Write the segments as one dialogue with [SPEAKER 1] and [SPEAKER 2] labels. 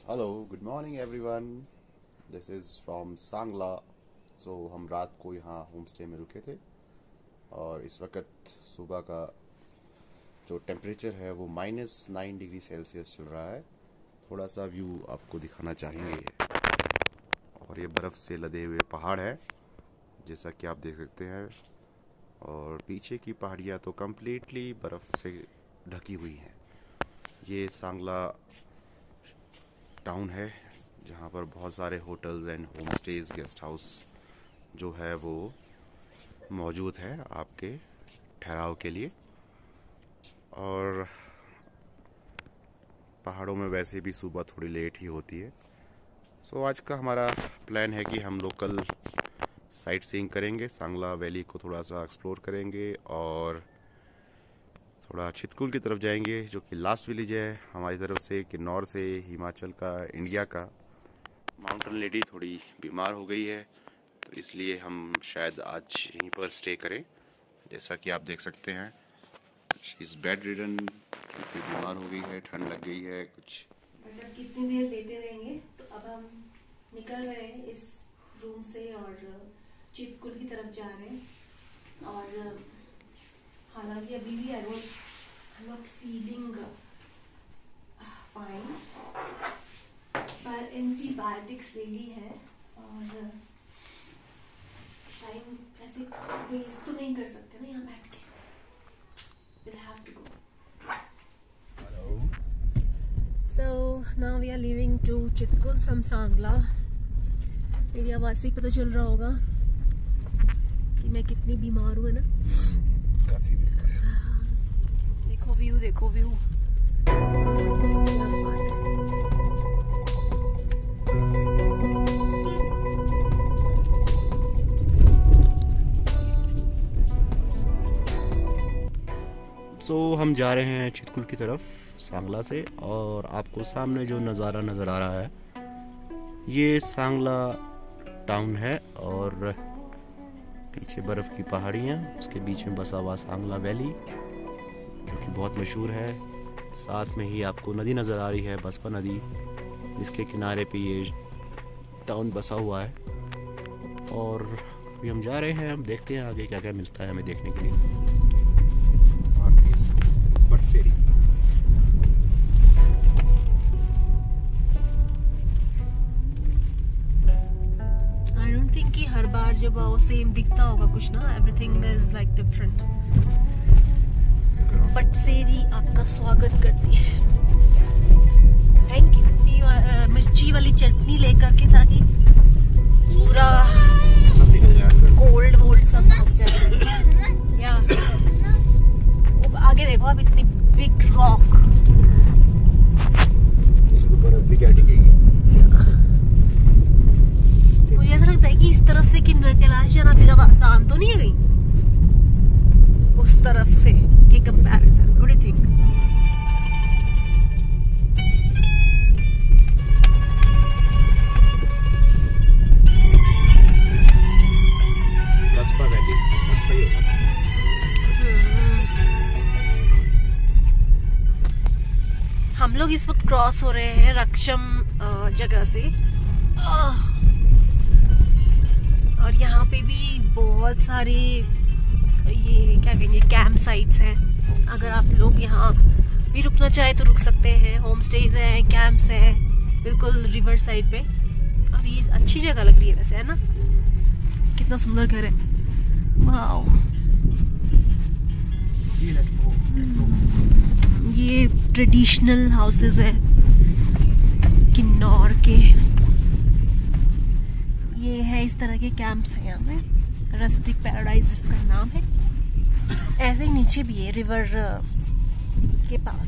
[SPEAKER 1] Hello good morning everyone. This is from Sangla. So हम रात को यहाँ होम स्टे में रुके थे और इस वक्त सुबह का जो टेम्परेचर है वो -9 डिग्री सेल्सियस चल रहा है। थोड़ा सा व्यू आपको दिखाना चाहेंगे और ये बर्फ़ से लदे हुए पहाड़ है जैसा कि आप देख सकते हैं, और पीछे की पहाड़ियाँ तो कम्प्लीटली बर्फ़ से ढकी हुई हैं। ये सांगला टाउन है जहाँ पर बहुत सारे hotels and home stays, guest house जो है वो मौजूद है आपके ठहराव के लिए। और पहाड़ों में वैसे भी सुबह थोड़ी लेट ही होती है। सो आज का हमारा प्लान है कि हम लोकल साइट सीइंग करेंगे, सांगला वैली को थोड़ा सा एक्सप्लोर करेंगे और थोड़ा चितकुल की तरफ जाएंगे जो कि लास्ट विलेज है हमारी तरफ से, किन्नौर से, हिमाचल का, इंडिया का। माउंटेन लेडी थोड़ी बीमार हो गई है तो इसलिए हम शायद आज यहीं पर स्टे करें। जैसा कि आप देख सकते हैं शी इज़ बेड रिडन क्योंकि बीमार हो गई है, ठंड लग गई है कुछ।
[SPEAKER 2] मतलब कितनी देर लेटे रहेंगे। तो अब हम निकल रहे हैं इस रूम से और चितकुल की तरफ जा रहे हैं। और हालांकि अभी भी I am not feeling fine, पर एंटीबायोटिक्स ले ली है और टाइम ऐसे वेस्ट तो नहीं कर सकते ना यहाँ बैठ के। We'll have to go. So now we are leaving to Chitkul from Sangla. मेरी आवाज़ से पता चल रहा होगा कि मैं कितनी बीमार हूँ, है ना?
[SPEAKER 1] काफ़ी बीमार है।
[SPEAKER 2] देखो व्यू, देखो व्यू।
[SPEAKER 1] सो हम जा रहे हैं चितकुल की तरफ सांगला से, और आपको सामने जो नज़ारा नज़र आ रहा है ये सांगला टाउन है और पीछे बर्फ़ की पहाड़ियाँ, उसके बीच में बसा हुआ सांगला वैली जो कि बहुत मशहूर है। साथ में ही आपको नदी नज़र आ रही है, बसपा नदी, जिसके किनारे पे ये टाउन बसा हुआ है। और अभी हम जा रहे हैं, हम देखते हैं आगे क्या क्या मिलता है हमें देखने के लिए।
[SPEAKER 2] आई डोंट थिंक कि हर बार जब वो सेम दिखता होगा कुछ ना, everything is like different. Batseri आपका स्वागत करती है। Thank you. मिर्ची वाली चटनी लेकर के, ताकि पूरा कोल्ड वोल्ड सब भाग जाए। या आगे देखो, अब इतनी बिग रॉक, मुझे ऐसा लगता है कि इस तरफ से कि कैलाश जाना फिर अब आसान तो नहीं है कहीं उस तरफ से के comparison. What do you think?
[SPEAKER 1] Baspa valley, Baspa ही होगा।
[SPEAKER 2] हम लोग इस वक्त क्रॉस हो रहे हैं रक्षम जगह से, और यहाँ पे भी बहुत सारे ये क्या कहेंगे कैंप साइट्स हैं। अगर आप लोग यहाँ भी रुकना चाहे तो रुक सकते हैं। होम स्टेज हैं, कैंप्स हैं बिल्कुल रिवर साइड पे। और ये अच्छी जगह लग रही है वैसे, है ना? कितना सुंदर घर है, वाओ। ये ट्रेडिशनल हाउसेस हैं किन्नौर के। ये है इस तरह के कैंप्स हैं यहाँ पे। रस्टिक पैराडाइज इसका नाम है। ऐसे ही नीचे भी है रिवर के पास।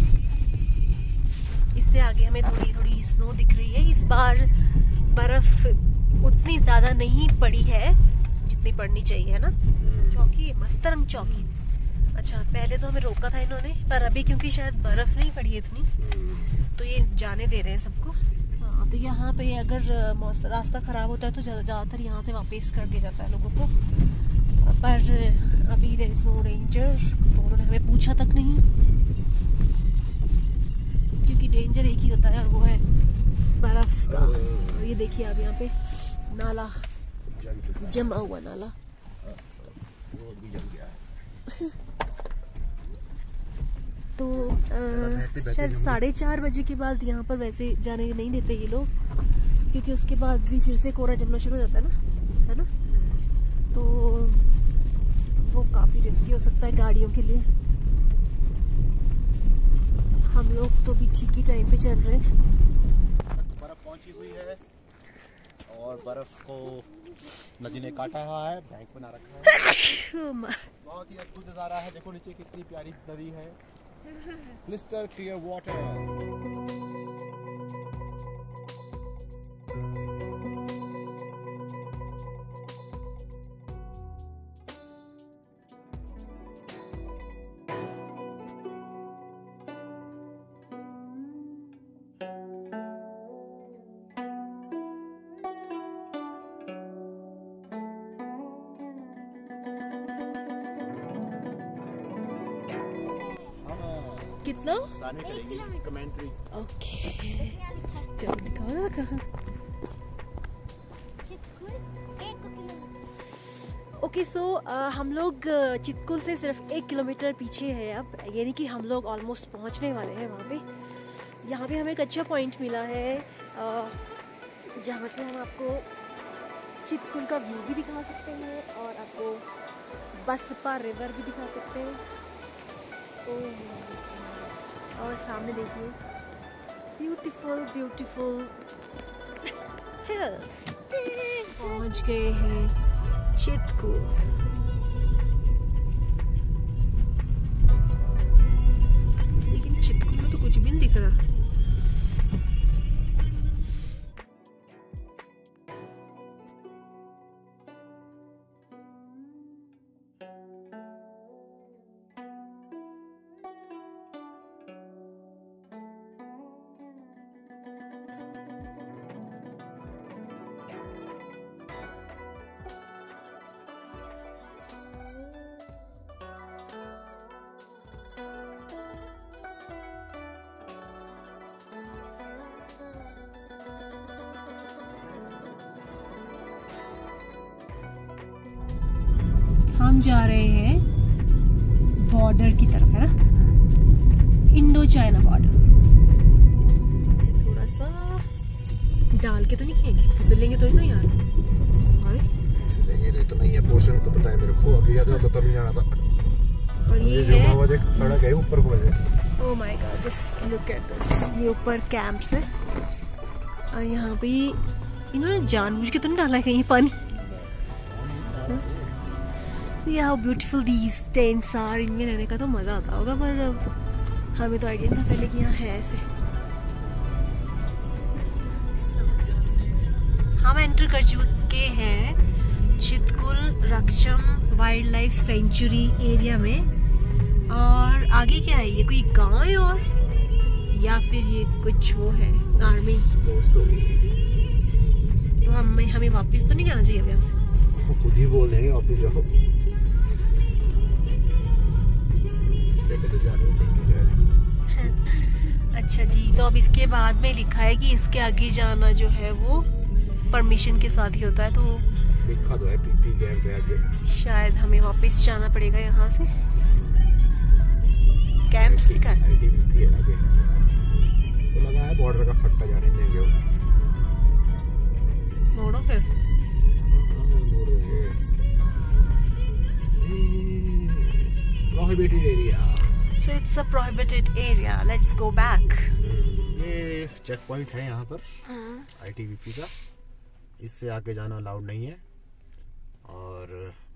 [SPEAKER 2] इससे आगे हमें थोड़ी थोड़ी स्नो दिख रही है। इस बार बर्फ उतनी ज्यादा नहीं पड़ी है जितनी पड़नी चाहिए, है ना? चौकी है, मस्तरंग चौकी। अच्छा, पहले तो हमें रोका था इन्होंने, पर अभी क्योंकि शायद बर्फ नहीं पड़ी है इतनी, तो ये जाने दे रहे हैं सबको। हाँ, तो यहाँ पे अगर रास्ता खराब होता है तो ज़्यादातर यहाँ से वापस कर दिया जाता है लोगों को। पर अभी देयर इज नो रेंजर, तो उन्होंने हमें पूछा तक नहीं, क्योंकि डेंजर एक ही होता है और वो है बर्फ का। ये देखिए आप यहाँ पे नाला जमा हुआ नाला। तो शायद 4:30 बजे के बाद यहाँ पर वैसे जाने नहीं देते ये लोग, क्योंकि उसके बाद भी फिर से कोहरा जमना शुरू हो जाता है ना, तो वो काफी रिस्की हो सकता है गाड़ियों के लिए। हम लोग तो भी ठीक ही टाइम पे चल रहे हैं।
[SPEAKER 1] बर्फ पहुंची हुई है और बर्फ को नदी ने काटा हुआ है, बैंक बना रखा है। बहुत ही अद्भुत नजारा है। देखो नीचे कितनी प्यारी नदी है, क्रिस्टल क्लियर वाटर।
[SPEAKER 2] कितना?
[SPEAKER 1] कमेंट्री।
[SPEAKER 2] ओके चलो दिखाओ ना कहाँ। ओके सो हम लोग चितकुल से सिर्फ 1 किलोमीटर पीछे है अब, यानी कि हम लोग ऑलमोस्ट पहुंचने वाले हैं वहाँ पे। यहाँ पे हमें एक अच्छा पॉइंट मिला है जहाँ से हम आपको चितकुल का व्यू भी दिखा सकते हैं और आपको बसपा रिवर भी दिखा सकते हैं। और सामने देखिए ब्यूटीफुल ब्यूटीफुल हिल्स। पहुंच गए हैं चितकुल। लेकिन चितकुल में तो कुछ भी नहीं दिख रहा। हम जा रहे हैं बॉर्डर की तरफ, है ना, इंडो चाइना बॉर्डर। थोड़ा सा डाल के तो नहीं खाएंगे, फिसलेंगे तो नहीं यार।
[SPEAKER 1] फिसलेंगे तो नहीं है, पोर्शन तो पता है मेरे को, अभी याद तो तभी जाना था।
[SPEAKER 2] और ये है
[SPEAKER 1] सड़क है ऊपर को वैसे।
[SPEAKER 2] Oh my god, just look at this. ये ऊपर कैंप्स है और यहाँ पे इन्होंने जानबूझ के तो नहीं डाला है कहीं पानी। See how beautiful these tents are। इनमें रहने का तो मज़ा आता होगा, पर हमें तो आइडिया नहीं था पहले कि यहाँ है ऐसे। हम एंटर कर चुके हैं Chitkul Rakchham wildlife sanctuary area में। और आगे क्या है, ये कोई गांव है और या फिर ये कुछ वो है आर्मी? तो हमें वापस तो नहीं जाना चाहिए यहाँ से,
[SPEAKER 1] खुद ही बोल देंगे वापस जाओ।
[SPEAKER 2] अच्छा जी, तो अब इसके बाद में लिखा है कि इसके आगे जाना जो है वो परमिशन के साथ ही होता है, तो
[SPEAKER 1] लिखा तो है पीपी कैंप है आगे।
[SPEAKER 2] शायद हमें वापस जाना पड़ेगा यहाँ से। कैंप्स लिखा है,
[SPEAKER 1] आईटीबीपी है आगे, तो लगा है बॉर्डर का फट्टा जाने देंगे वो।
[SPEAKER 2] मोड़ो फिर।
[SPEAKER 1] Prohibited area.
[SPEAKER 2] So it's a prohibited area. Let's go back.
[SPEAKER 1] ये चेक पॉइंट है यहाँ पर आईटीबीपी का, इससे आगे जाना अलाउड नहीं है। और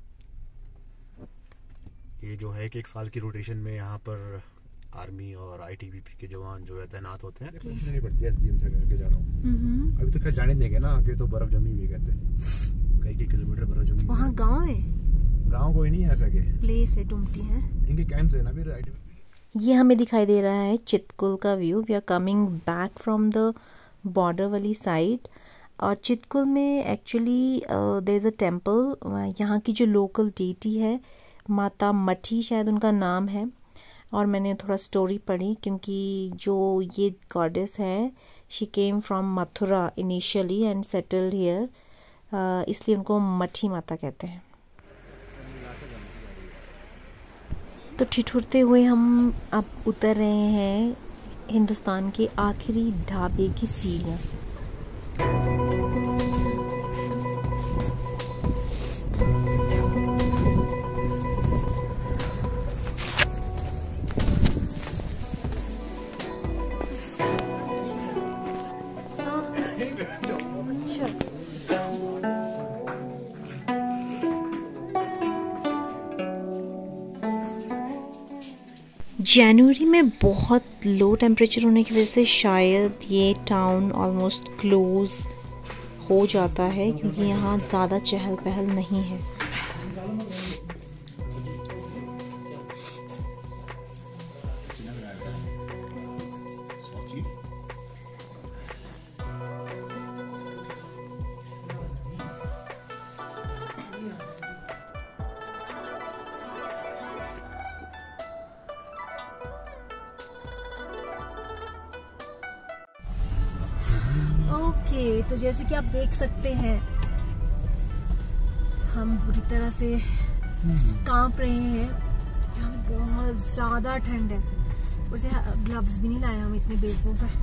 [SPEAKER 1] ये जो है कि 1 साल की रोटेशन में यहाँ पर आर्मी और आईटीबीपी के जवान जो है तैनात होते हैं। नहीं पड़ती है एसडीएम से करके जाना। अभी तो खैर जाने देंगे ना, आगे तो बर्फ जमी हुई कहते हैं, कई किलोमीटर बर्फ जमी।
[SPEAKER 2] वहाँ गांव है?
[SPEAKER 1] गांव कोई नहीं है ऐसा के,
[SPEAKER 2] प्लेस है, डुमटी है,
[SPEAKER 1] इनके कैंप्स है ना फिर आईटीबीपी।
[SPEAKER 2] ये हमें दिखाई दे रहा है चितकुल का view. We are coming back from the border वाली साइड। और चितकुल में actually there is a temple. यहाँ की जो लोकल डेटी है माता मठी शायद उनका नाम है,
[SPEAKER 3] और मैंने थोड़ा स्टोरी पढ़ी, क्योंकि जो ये गॉडेस है she came from Mathura initially and settled here, इसलिए उनको मठी माता कहते हैं। तो ठिठुरते हुए हम अब उतर रहे हैं हिंदुस्तान के आखिरी ढाबे की सीढ़ियाँ। जनवरी में बहुत लो टेम्परेचर होने की वजह से शायद ये टाउन ऑलमोस्ट क्लोज हो जाता है, क्योंकि यहाँ ज़्यादा चहल पहल नहीं है।
[SPEAKER 2] ओके, तो जैसे कि आप देख सकते हैं हम बुरी तरह से कांप रहे हैं। यहाँ पे बहुत ज़्यादा ठंड है, और से ग्लव्स भी नहीं लाए, हम इतने बेवकूफ़ हैं।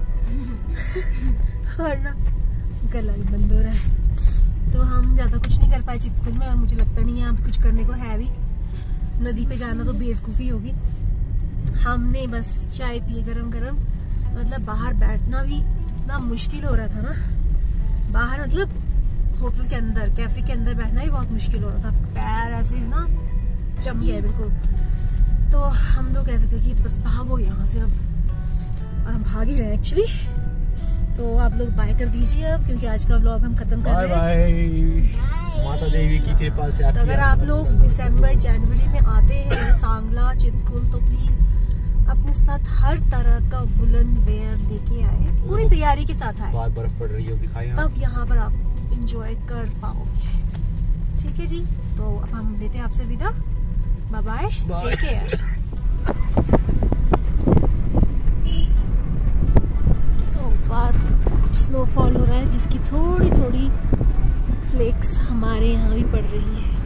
[SPEAKER 2] और ना गला भी बंद हो रहा है, तो हम ज़्यादा कुछ नहीं कर पाए चितकुल में, और मुझे लगता नहीं है आप कुछ करने को है भी। नदी पे जाना तो बेवकूफ़ी होगी। हमने बस चाय पिए गरम गरम, मतलब बाहर बैठना भी इतना मुश्किल हो रहा था ना, बाहर मतलब होटल के अंदर, कैफे के अंदर बैठना भी बहुत मुश्किल हो रहा था, पैर ऐसे ना जम गया बिल्कुल। तो हम लोग ऐसे थे कि बस भागो यहाँ से अब, और हम भाग ही रहे हैं एक्चुअली। तो आप लोग बाय कर दीजिए अब, क्योंकि आज का व्लॉग हम खत्म कर रहे हैं।
[SPEAKER 4] माता देवी की कृपा से
[SPEAKER 2] तो अगर आप लोग दिसंबर जनवरी में आते हैं सांगला चितकुल, तो प्लीज अपने साथ हर तरह का वुलन वेयर लेके आए, पूरी तैयारी के साथ आए।
[SPEAKER 4] बाहर बर्फ पड़ रही है, दिखाएं
[SPEAKER 2] तब यहाँ पर आप एंजॉय कर पाओगे। ठीक है जी, तो अब हम लेते हैं आपसे विदा। Bye bye, take care. बाहर स्नोफॉल हो रहा है, जिसकी थोड़ी थोड़ी फ्लेक्स हमारे यहाँ भी पड़ रही है।